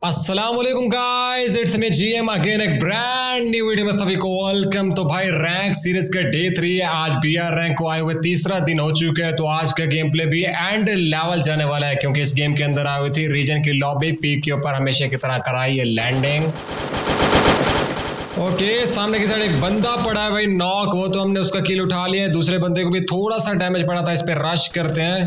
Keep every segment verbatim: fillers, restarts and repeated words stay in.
अस्सलाम वालेकुम guys, it's me GM again, एक ब्रांड न्यू वीडियो में सभी को वेलकम। तो भाई रैंक सीरीज का डे थ्री है, आज बीआर रैंक को आए हुए तीसरा दिन हो चुका है। तो आज का गेम प्ले भी एंड लेवल जाने वाला है, क्योंकि इस गेम के अंदर आई हुई थी रीजन की लॉबी पीक के ऊपर हमेशा की तरह कराई है लैंडिंग। ओके, सामने की साइड एक बंदा पड़ा है भाई नॉक, वो तो हमने उसका किल उठा लिया है। दूसरे बंदे को भी थोड़ा सा डैमेज पड़ा था, इस पे रश करते हैं।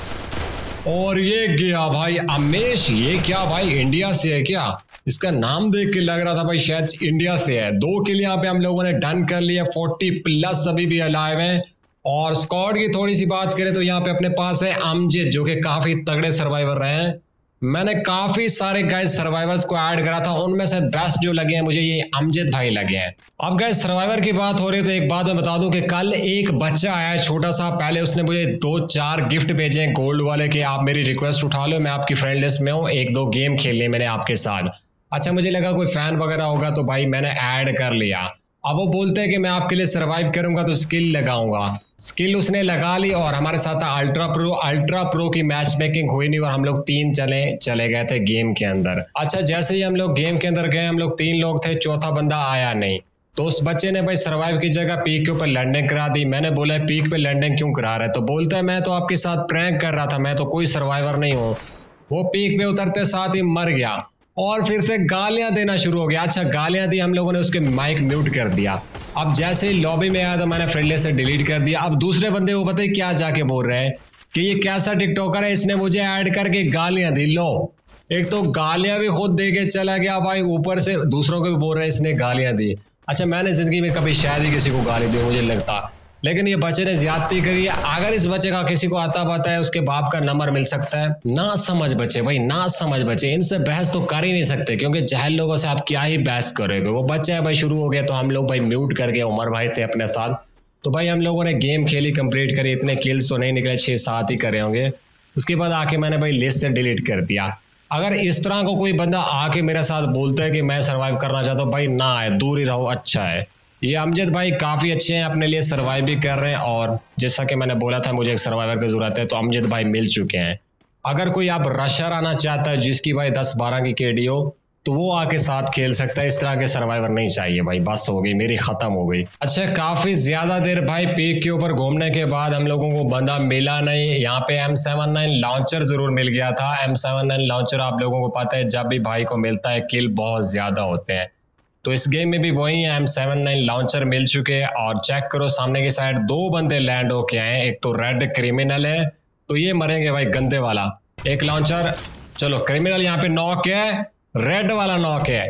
और ये गया भाई अमेश, ये क्या भाई इंडिया से है क्या? इसका नाम देख के लग रहा था भाई शायद इंडिया से है। दो किल यहाँ पे हम लोगों ने डन कर लिया, फोर्टी प्लस अभी भी अलाइव हैं। और स्क्वाड की थोड़ी सी बात करें तो यहाँ पे अपने पास है अमजद, जो कि काफी तगड़े सर्वाइवर रहे हैं। मैंने काफी सारे गाइस सर्वाइवर्स को ऐड करा था, उनमें से बेस्ट जो लगे हैं मुझे ये अमजद भाई लगे हैं। अब गाइस सर्वाइवर की बात हो रही है तो एक बात मैं बता दूं कि कल एक बच्चा आया है छोटा सा, पहले उसने मुझे दो चार गिफ्ट भेजे हैं गोल्ड वाले कि आप मेरी रिक्वेस्ट उठा लो, मैं आपकी फ्रेंड लिस्ट में हूँ, एक दो गेम खेलने मैंने आपके साथ। अच्छा, मुझे लगा कोई फैन वगैरह होगा तो भाई मैंने ऐड कर लिया। अब वो बोलते हैं कि मैं आपके लिए सर्वाइव करूंगा तो स्किल लगाऊंगा। स्किल उसने लगा ली और हमारे साथ अल्ट्रा प्रो अल्ट्रा प्रो की मैच मेकिंग हुई नहीं और हम लोग तीन चले चले गए थे गेम के अंदर। अच्छा, जैसे ही हम लोग गेम के अंदर गए, हम लोग तीन लोग थे, चौथा बंदा आया नहीं। तो उस बच्चे ने भाई सर्वाइव की जगह पीक के ऊपर लैंडिंग करा दी। मैंने बोला पीक पे लैंडिंग क्यों करा रहा है? तो बोलता है मैं तो आपके साथ प्रैंक कर रहा था, मैं तो कोई सर्वाइवर नहीं हूँ। वो पीक पे उतरते साथ ही मर गया और फिर से गालियां देना शुरू हो गया। अच्छा, गालियां दी, हम लोगों ने उसके माइक म्यूट कर दिया। अब जैसे ही लॉबी में आया तो मैंने फ्रेंडली से डिलीट कर दिया। अब दूसरे बंदे को पता है क्या जाके बोल रहे हैं कि ये कैसा टिकटॉकर है, इसने मुझे ऐड करके गालियां दी। लो, एक तो गालियां भी खुद दे के चला गया भाई, ऊपर से दूसरों को भी बोल रहे हैं इसने गालियां दी। अच्छा, मैंने जिंदगी में कभी शायद ही किसी को गाली दी मुझे लगता, लेकिन ये बच्चे ने ज्यादती करी है। अगर इस बच्चे का किसी को आता पता है, उसके बाप का नंबर मिल सकता है। ना समझ बच्चे भाई, ना समझ बच्चे, इनसे बहस तो कर ही नहीं सकते, क्योंकि जाहिल लोगों से आप क्या ही बहस करोगे। वो बच्चा है भाई, शुरू हो गया तो हम लोग भाई म्यूट कर गए। उमर भाई थे अपने साथ, तो भाई हम लोगों ने गेम खेली, कंप्लीट करी। इतने किल्स तो नहीं निकले, छः सात ही करे होंगे। उसके बाद आके मैंने भाई लिस्ट से डिलीट कर दिया। अगर इस तरह को कोई बंदा आके मेरे साथ बोलता है कि मैं सर्वाइव करना चाहता हूँ, भाई ना आए, दूर ही रहो, अच्छा है। ये अमजद भाई काफ़ी अच्छे हैं, अपने लिए सर्वाइव भी कर रहे हैं। और जैसा कि मैंने बोला था मुझे एक सर्वाइवर की ज़रूरत है, तो अमजद भाई मिल चुके हैं। अगर कोई आप रशर आना चाहता है जिसकी भाई दस बारह की केडी हो, तो वो आके साथ खेल सकता है। इस तरह के सर्वाइवर नहीं चाहिए भाई, बस हो गई मेरी ख़त्म हो गई। अच्छा, काफ़ी ज़्यादा देर भाई पीक के ऊपर घूमने के बाद हम लोगों को बंदा मिला नहीं। यहाँ पे एम सेवन नाइन लॉन्चर ज़रूर मिल गया था। एम सेवन नाइन लॉन्चर आप लोगों को पता है, जब भी भाई को मिलता है किल बहुत ज़्यादा होते हैं। तो इस गेम में भी वही है, एम सेवन नाइन लॉन्चर मिल चुके हैं। और चेक करो सामने की साइड दो बंदे लैंड होके आए हैं, एक तो रेड क्रिमिनल है, तो ये मरेंगे भाई गंदे वाला। एक लॉन्चर, चलो क्रिमिनल यहाँ पे नॉक है, रेड वाला नॉक है,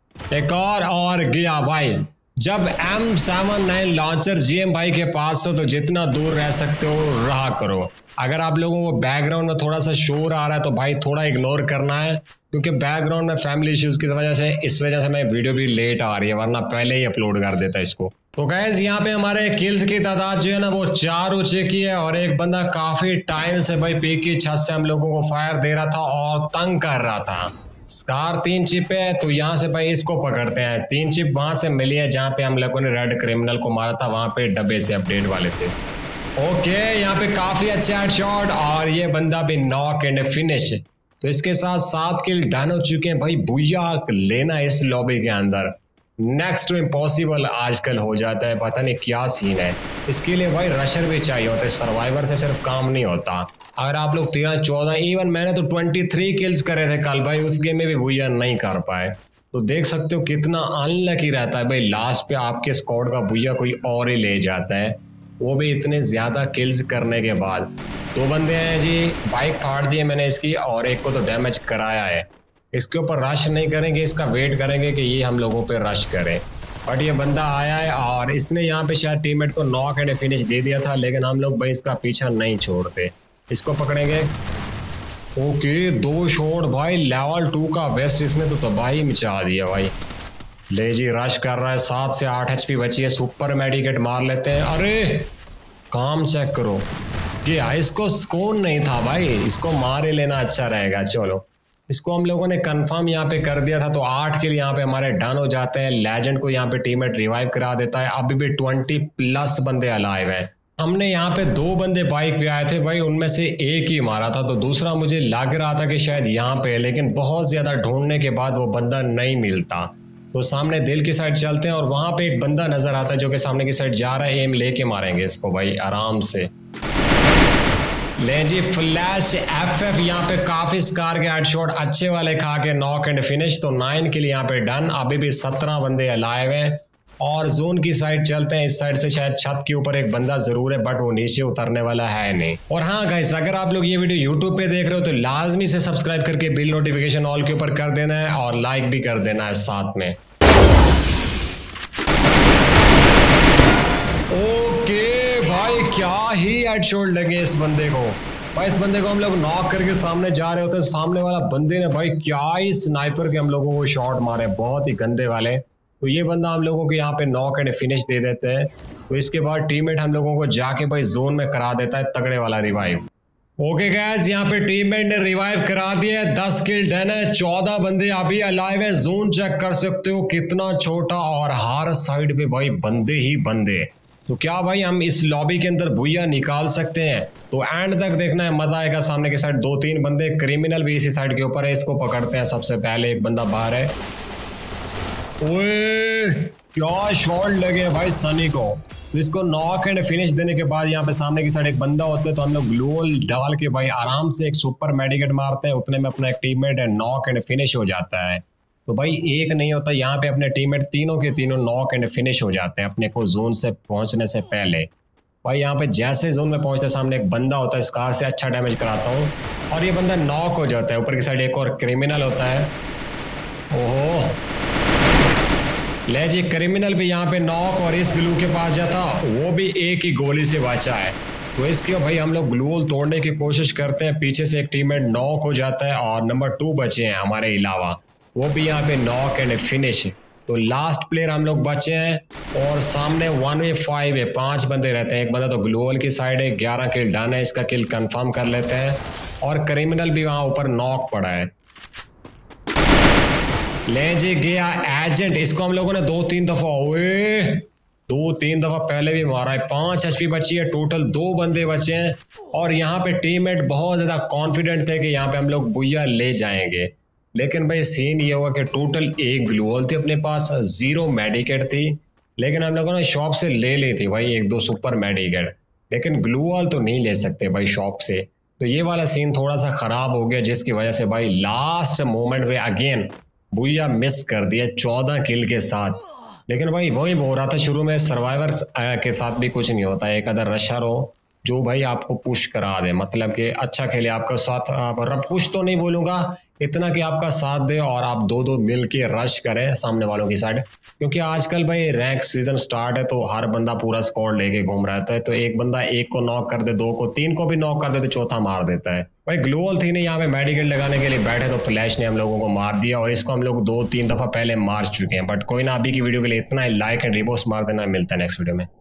एक और और गया भाई। जब M seven nine launcher GM भाई के पास हो तो जितना दूर रह सकते हो रहा करो। अगर आप लोगों को बैकग्राउंड में थोड़ा सा शोर आ रहा है तो भाई थोड़ा इग्नोर करना है, क्योंकि बैकग्राउंड में फैमिली इश्यूज की वजह से इस वजह से मैं वीडियो भी लेट आ रही है, वरना पहले ही अपलोड कर देता इसको। तो गैस यहाँ पे हमारे किल्स की तादाद जो है ना वो चार हो चुकी है। और एक बंदा काफी टाइम से भाई पीक की छत से हम लोगों को फायर दे रहा था और तंग कर रहा था। स्कार तीन चिप है, तो यहाँ से भाई इसको पकड़ते हैं। तीन चिप वहां से मिली है जहाँ पे हम लोगों ने रेड क्रिमिनल को मारा था, वहां पे डब्बे से अपडेट वाले थे। ओके, यहाँ पे काफी अच्छा हेडशॉट और ये बंदा भी नॉक एंड फिनिश। तो इसके साथ सात किल डन हो चुके हैं भाई। भूया लेना इस लॉबी के अंदर नेक्स्ट टू इम्पॉसिबल आजकल हो जाता है, पता नहीं क्या सीन है। इसके लिए भाई रशर भी चाहिए होता है, सर्वाइवर से सिर्फ काम नहीं होता। अगर आप लोग तेरह चौदह, इवन मैंने तो तेईस किल्स करे थे कल भाई, उस गेम में भी भूया नहीं कर पाए। तो देख सकते हो कितना अनलकी रहता है भाई, लास्ट पे आपके स्क्वाड का भूया कोई और ही ले जाता है, वो भी इतने ज़्यादा किल्स करने के बाद। दो बंदे हैं जी, बाइक फाड़ दी है मैंने इसकी और एक को तो डैमेज कराया है। इसके ऊपर रश नहीं करेंगे, इसका वेट करेंगे कि ये हम लोगों पे रश करे। बट ये बंदा आया है और इसने यहाँ पे शायद टीममेट को नॉक एंड फिनिश दे दिया था, लेकिन हम लोग भाई इसका पीछा नहीं छोड़ते, इसको पकड़ेंगे। ओके, दो शॉट भाई, लेवल टू का वेस्ट, इसने तो तबाही मचा दिया भाई। ले जी, रश कर रहा है, सात से आठ एचपी बची है, सुपर मेडिकेट मार लेते हैं। अरे काम चेक करो कि इसको सुकून नहीं था भाई, इसको मार ही लेना अच्छा रहेगा। चलो, इसको हम लोगों ने कंफर्म यहाँ पे कर दिया था, तो आठ किल यहाँ पे हमारे डन हो जाते हैं। लेजेंड को यहाँ पे टीममेट रिवाइव करा देता है। अभी भी ट्वेंटी प्लस बंदे अलाइव हैं, हमने यहाँ पे दो बंदे बाइक पे आए थे भाई, उनमें से एक ही मारा था, तो दूसरा मुझे लग रहा था कि शायद यहाँ पे है, लेकिन बहुत ज़्यादा ढूंढने के बाद वो बंदा नहीं मिलता। तो सामने दिल की साइड चलते हैं और वहाँ पे एक बंदा नज़र आता है जो कि सामने की साइड जा रहा है। एम लेके मारेंगे इसको भाई आराम से। ले जी फ्लैश एफ एफ यहाँ पे काफ़ी स्कार के हेडशॉट अच्छे वाले खा के नॉक एंड फिनिश। तो नाइन के लिए यहाँ पे डन। अभी भी सत्रह बंदे अलाइव हैं और जोन की साइड चलते हैं। इस साइड से शायद छत के ऊपर एक बंदा जरूर है, बट वो नीचे उतरने वाला है नहीं। और हाँ गाइस, अगर आप लोग ये वीडियो यूट्यूब पे देख रहे हो तो लाजमी से सब्सक्राइब करके बिल नोटिफिकेशन ऑल के ऊपर कर देना है और लाइक भी कर देना है साथ में। ओके भाई, क्या ही हेडशॉट लगे इस बंदे को भाई। इस बंदे को हम लोग नॉक करके सामने जा रहे होते हैं, सामने वाला बंदे ने भाई क्या ही स्नाइपर के हम लोगों को शॉट मारे, बहुत ही गंदे वाले। तो ये बंदा हम लोगों को यहाँ पे नॉक एंड फिनिश दे देते हैं। तो इसके बाद टीममेट हम लोगों को जाके भाई जोन में करा देता है तगड़े वाला रिवाइव। ओके गाइस, यहाँ पे टीममेट ने रिवाइव करा दिया है। दस किल डन है, चौदह बंदे अभी अलाइव है। जोन चेक कर सकते हो कितना छोटा और हर साइड पे भाई बंदे ही बंदे। तो क्या भाई हम इस लॉबी के अंदर भुइया निकाल सकते हैं? तो एंड तक देखना है, मजा आएगा। सामने की साइड दो तीन बंदे, क्रिमिनल भी इसी साइड के ऊपर है, इसको पकड़ते हैं सबसे पहले। एक बंदा बाहर है। ओए क्या शॉट लगे भाई सनी को। तो इसको नॉक एंड फिनिश देने के बाद यहाँ पे सामने की साइड एक बंदा होता है, तो हम लोग ग्लोअल डाल के भाई आराम से एक सुपर मेडिकेट मारते हैं। उतने में अपना एक टीममेट है नॉक एंड फिनिश हो जाता है। तो भाई एक नहीं होता, यहाँ पे अपने टीममेट तीनों के तीनों नॉक एंड फिनिश हो जाते हैं अपने को जोन से पहुंचने से पहले। भाई यहाँ पे जैसे जोन में पहुंचते सामने एक बंदा होता है, स्कार से अच्छा डैमेज कराता हूँ और ये बंदा नॉक हो जाता है। ऊपर की साइड एक और क्रिमिनल होता है। ओहो ले जी, क्रिमिनल भी यहाँ पे नॉक और इस ग्लू के पास जाता, वो भी एक ही गोली से बचा है। तो इसके भाई हम लोग ग्लू तोड़ने की कोशिश करते हैं, पीछे से एक टीममेट नॉक हो जाता है और नंबर टू बचे हैं हमारे अलावा, वो भी यहाँ पे नॉक एंड फिनिश। तो लास्ट प्लेयर हम लोग बचे हैं और सामने वन वे फाइव है, पांच बंदे रहते हैं। एक बंदा तो ग्लोअल की साइड है, ग्यारह किल डन है, इसका किल कंफर्म कर लेते हैं। और क्रिमिनल भी वहाँ ऊपर नॉक पड़ा है। ले जी गया एजेंट, इसको हम लोगों ने दो तीन दफा ओए दो तीन दफा पहले भी मारा है। पांच एचपी बची है, टोटल दो बंदे बचे हैं। और यहाँ पे टीममेट बहुत ज्यादा कॉन्फिडेंट थे कि यहाँ पे हम लोग बुइया ले जाएंगे, लेकिन भाई सीन ये हुआ कि टोटल एक ग्लूअल थी अपने पास, जीरो मेडिकेट थी। लेकिन हम लोगों ने शॉप से ले ली थी भाई एक दो सुपर मेडिकेट, लेकिन ग्लूअल तो नहीं ले सकते भाई शॉप से। तो ये वाला सीन थोड़ा सा खराब हो गया, जिसकी वजह से भाई लास्ट मोमेंट में अगेन बुइया मिस कर दिया चौदह किल के साथ। लेकिन भाई वही बोल रहा था शुरू में, सर्वाइवर्स के साथ भी कुछ नहीं होता। एक अदर रशर हो जो भाई आपको पुश करा दे, मतलब कि अच्छा खेले आपका साथ, आप पुश तो नहीं बोलूँगा, इतना कि आपका साथ दे और आप दो दो मिल के रश करें सामने वालों की साइड। क्योंकि आजकल भाई रैंक सीजन स्टार्ट है, तो हर बंदा पूरा स्क्वाड लेके घूम रहा है। तो एक बंदा एक को नॉक कर दे, दो को, तीन को भी नॉक कर दे, तो चौथा मार देता है भाई। ग्लोअल थी नहीं यहाँ पे मेडिकेट लगाने के लिए बैठे, तो फ्लैश ने हम लोगों को मार दिया और इसको हम लोग दो तीन दफा पहले मार चुके हैं। बट कोई ना, अभी की वीडियो के लिए इतना ही। लाइक एंड रिपोस्ट मार देना। मिलता है नेक्स्ट वीडियो में।